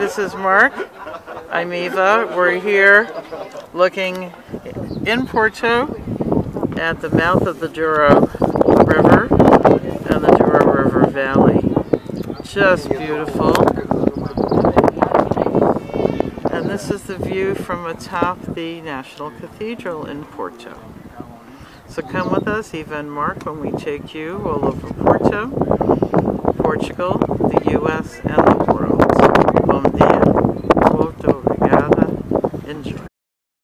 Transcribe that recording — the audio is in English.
This is Mark. I'm Eva. We're here looking in Porto at the mouth of the Douro River and the Douro River Valley. Just beautiful. And this is the view from atop the National Cathedral in Porto. So come with us, Eva and Mark, when we take you all over Porto, Portugal, the US, and the world. Bom dia.